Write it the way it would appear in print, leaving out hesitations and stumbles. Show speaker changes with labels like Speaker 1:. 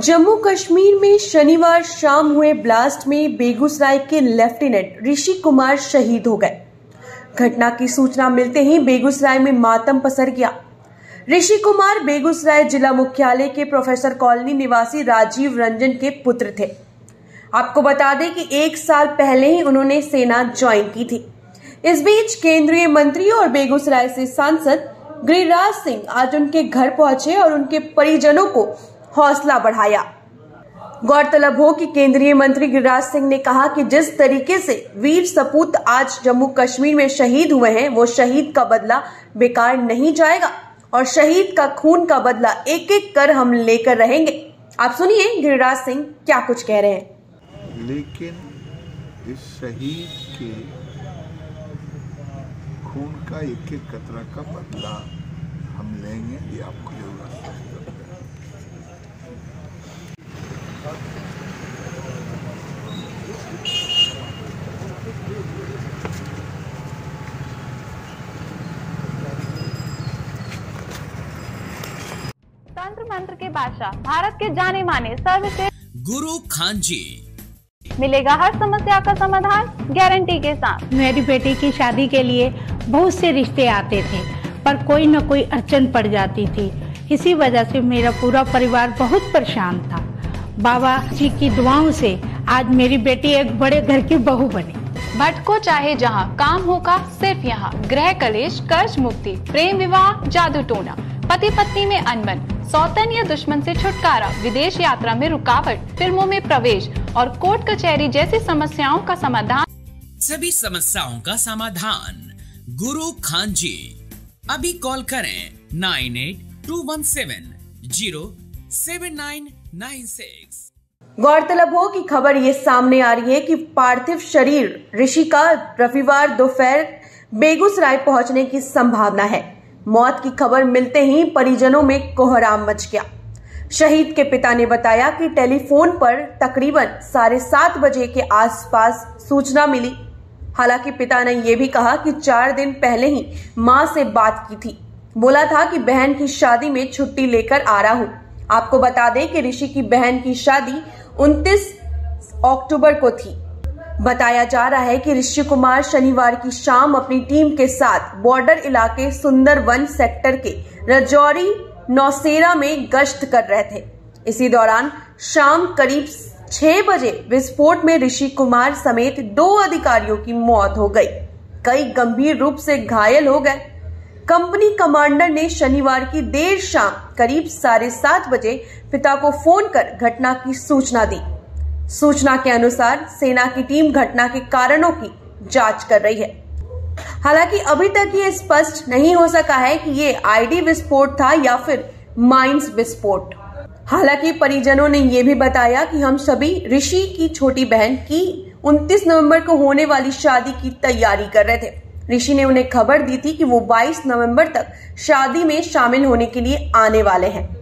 Speaker 1: जम्मू कश्मीर में शनिवार शाम हुए ब्लास्ट में बेगूसराय के लेफ्टिनेंट ऋषि कुमार शहीद हो गए। घटना की सूचना मिलते ही बेगूसराय में मातम पसर गया। ऋषि कुमार बेगूसराय जिला मुख्यालय के प्रोफेसर कॉलोनी निवासी राजीव रंजन के पुत्र थे। आपको बता दें कि 1 साल पहले ही उन्होंने सेना ज्वाइन की थी। इस बीच केंद्रीय मंत्री और बेगूसराय से सांसद गिरिराज सिंह आज उनके घर पहुंचे और उनके परिजनों को हौसला बढ़ाया। गौरतलब हो कि केंद्रीय मंत्री गिरिराज सिंह ने कहा कि जिस तरीके से वीर सपूत आज जम्मू कश्मीर में शहीद हुए हैं, वो शहीद का बदला बेकार नहीं जाएगा और शहीद का खून का बदला एक एक कर हम लेकर रहेंगे। आप सुनिए गिरिराज सिंह क्या कुछ कह रहे हैं।
Speaker 2: लेकिन इस शहीद के खून का एक एक कतरा का बदला हम लेंगे, ये आपको जरूर
Speaker 3: तंत्र मंत्र के बादशाह, भारत के जाने माने सर्वश्रेष्ठ
Speaker 4: गुरु खान जी
Speaker 3: मिलेगा हर समस्या का समाधान गारंटी के साथ।
Speaker 5: मेरी बेटी की शादी के लिए बहुत से रिश्ते आते थे, पर कोई न कोई अड़चन पड़ जाती थी। इसी वजह से मेरा पूरा परिवार बहुत परेशान था। बाबा जी की दुआओं से आज मेरी बेटी एक बड़े घर की बहू बनी।
Speaker 3: भटको चाहे जहां, काम होगा सिर्फ यहाँ। गृह कलेश, कर्ज मुक्ति, प्रेम विवाह, जादू टोना, पति पत्नी में अनबन, सौतन या दुश्मन से छुटकारा, विदेश यात्रा में रुकावट, फिल्मों में प्रवेश और कोर्ट कचहरी जैसी समस्याओं का समाधान।
Speaker 4: सभी समस्याओं का समाधान गुरु खान जी। अभी कॉल करें 9821707996।
Speaker 1: गौरतलब हो कि खबर ये सामने आ रही है कि पार्थिव शरीर ऋषि का रविवार दोपहर बेगूसराय पहुंचने की संभावना है। मौत की खबर मिलते ही परिजनों में कोहराम मच गया। शहीद के पिता ने बताया कि टेलीफोन पर तकरीबन 7:30 बजे के आसपास सूचना मिली। हालांकि पिता ने यह भी कहा कि 4 दिन पहले ही मां से बात की थी। बोला था कि बहन की शादी में छुट्टी लेकर आ रहा हूं। आपको बता दें कि ऋषि की बहन की शादी 29 अक्टूबर को थी। बताया जा रहा है कि ऋषि कुमार शनिवार की शाम अपनी टीम के साथ बॉर्डर इलाके सुंदरवन सेक्टर के रजौरी नौसेरा में गश्त कर रहे थे। इसी दौरान शाम करीब 6 बजे विस्फोट में ऋषि कुमार समेत 2 अधिकारियों की मौत हो गई। कई गंभीर रूप से घायल हो गए। कंपनी कमांडर ने शनिवार की देर शाम करीब 7:30 बजे पिता को फोन कर घटना की सूचना दी। सूचना के अनुसार सेना की टीम घटना के कारणों की जांच कर रही है। हालांकि अभी तक ये स्पष्ट नहीं हो सका है कि ये आईडी विस्फोट था या फिर माइंस विस्फोट। हालांकि परिजनों ने यह भी बताया कि हम सभी ऋषि की छोटी बहन की 29 नवंबर को होने वाली शादी की तैयारी कर रहे थे। ऋषि ने उन्हें खबर दी थी कि वो 22 नवंबर तक शादी में शामिल होने के लिए आने वाले हैं।